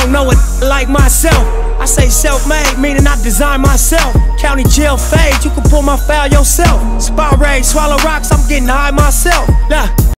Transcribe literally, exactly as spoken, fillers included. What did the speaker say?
don't know it like myself. I say self-made, meaning I design myself. County jail fade, you can pull my file yourself. Spot rage, swallow rocks, I'm getting high myself. Nah.